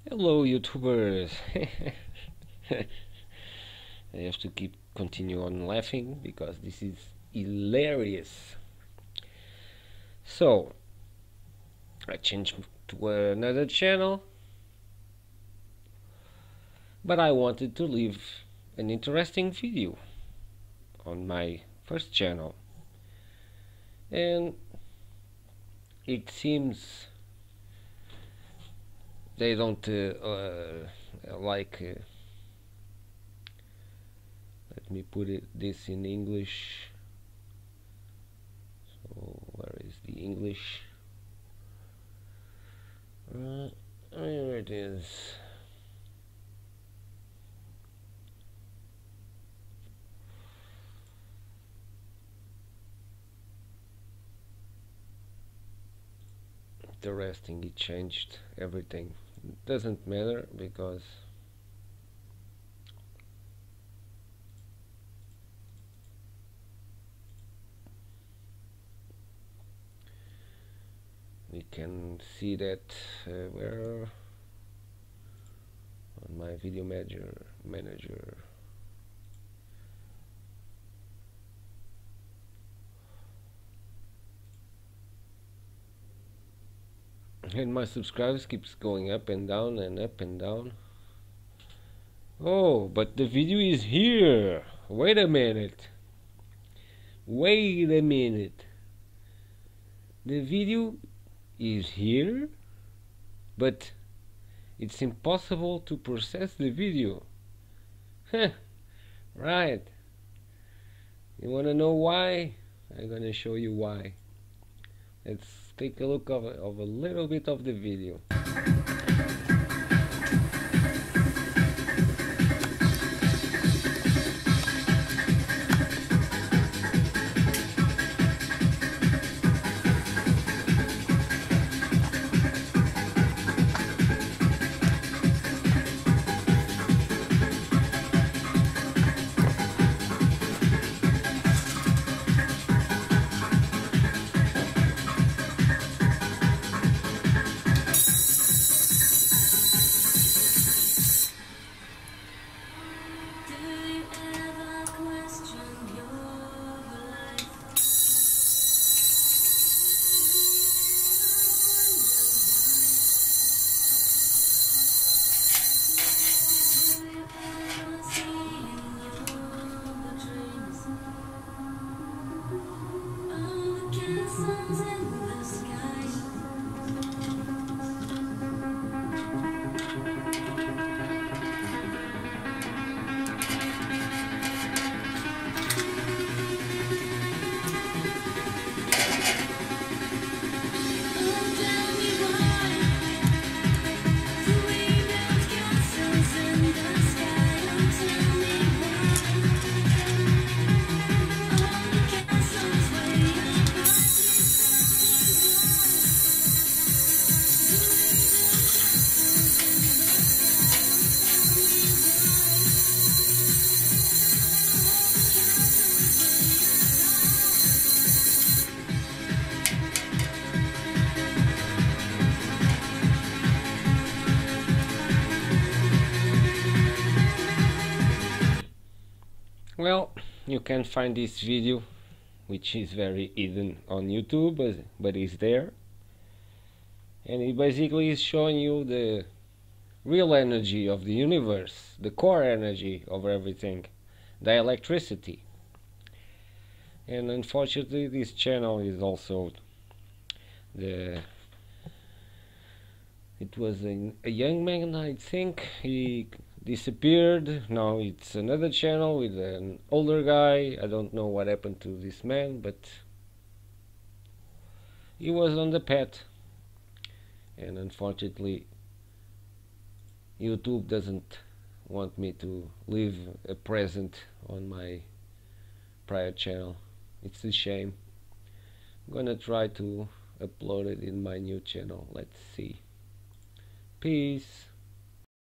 Hello, YouTubers. I have to continue on laughing because this is hilarious. So I changed to another channel, but I wanted to leave an interesting video on my first channel, and it seems they don't like. Let me put this in English. So where is the English? Here it is. Interesting, it changed everything. It doesn't matter because we can see that where on my video manager. And my subscribers keeps going up and down and up and down. Oh, but the video is here. Wait a minute. Wait a minute. The video is here, but it's impossible to process the video. Right. You wanna know why? I'm gonna show you why. Let's take a look of a little bit of the video. Well, you can find this video, which is very hidden on YouTube, but it's there, and it basically is showing you the real energy of the universe, the core energy of everything, the electricity. And unfortunately, this channel is also the it was a young man, I think. He disappeared. Now it's another channel with an older guy. I don't know what happened to this man, but he was on the path, and unfortunately YouTube doesn't want me to leave a present on my prior channel. It's a shame. I'm gonna try to upload it in my new channel. Let's see. Peace.